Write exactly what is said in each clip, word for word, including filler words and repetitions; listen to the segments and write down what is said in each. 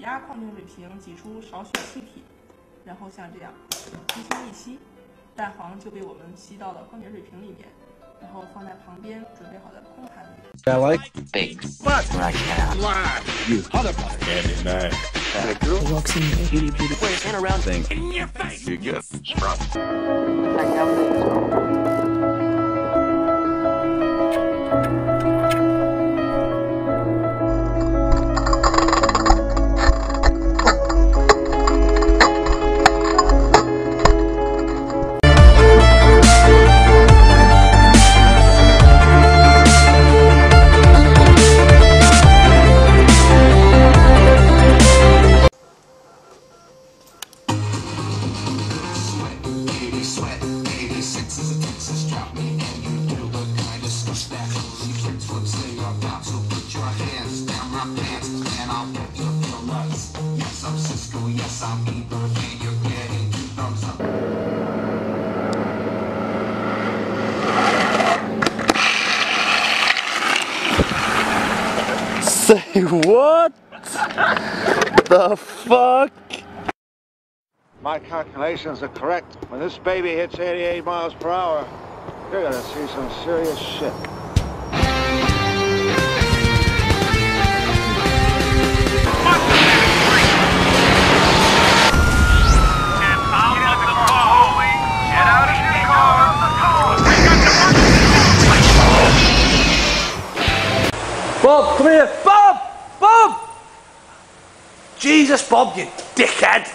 压矿泉水瓶挤出少许气体，然后像这样轻轻一吸，蛋黄就被我们吸到了矿泉水瓶里面，然后放在旁边准备好的空盘里。 I like big what? Right now. Why? You other candy man. And a girl walks in the beauty beauty Where's an around thing? in your face. You get sprung. Say what? The fuck? My calculations are correct. When this baby hits eighty-eight miles per hour, you're gonna see some serious shit. Bob, come here! Bob! Bob! Jesus, Bob, you dickhead!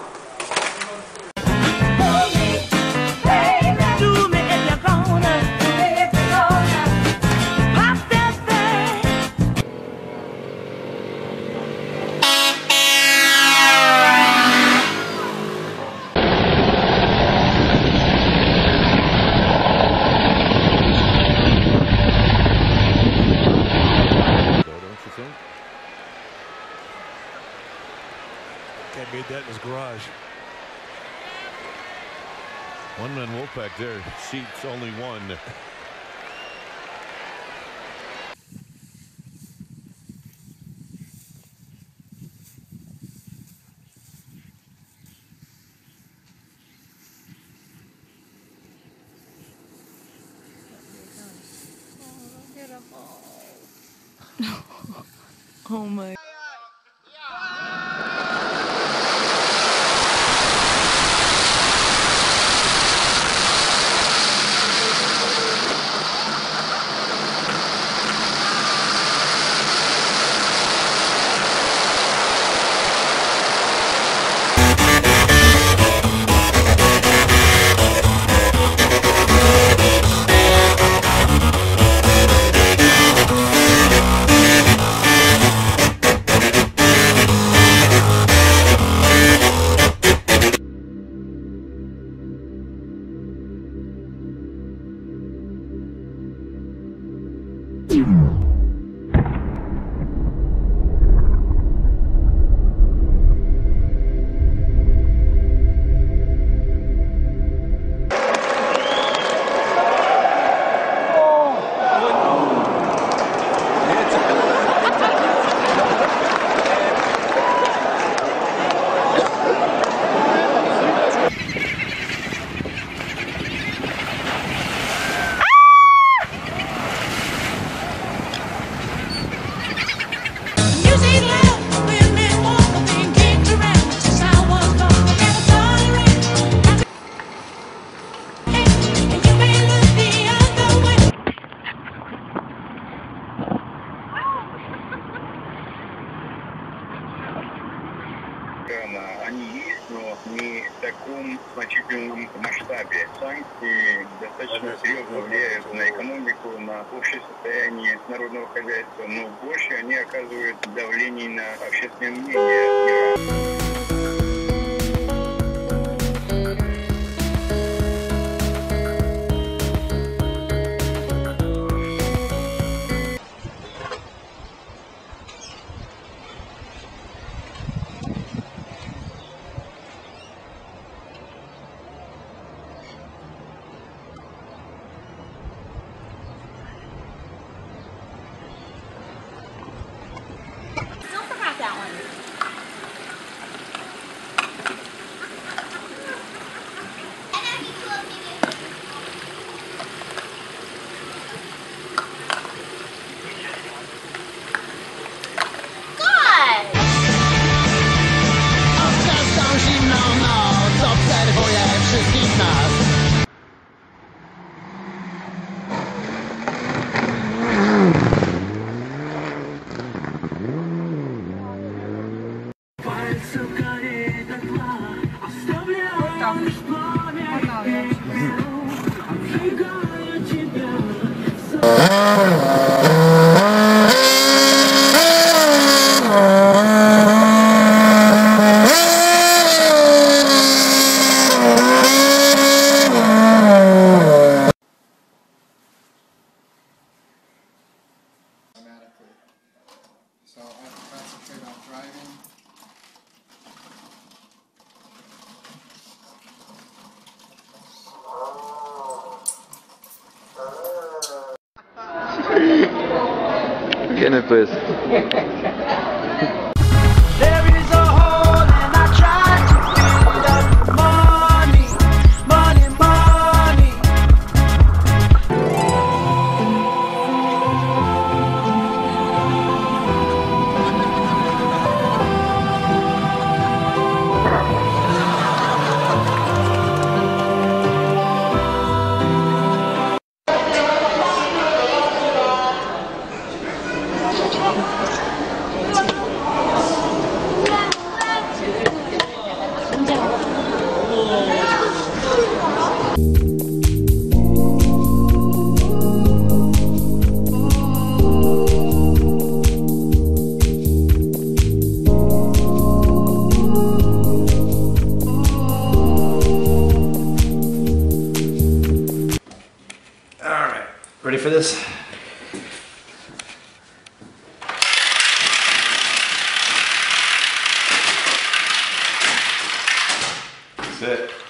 Cat made that in his garage. One man Wolfpack there. Sheets only one. Oh my. Они есть, но не в таком значительном масштабе. Санкции достаточно серьезно влияют на экономику, на общее состояние народного хозяйства, но больше они оказывают давление на общественное мнение Ирана. So I have to concentrate on driving. ¿Quién es pues? Alright, ready for this? That's it.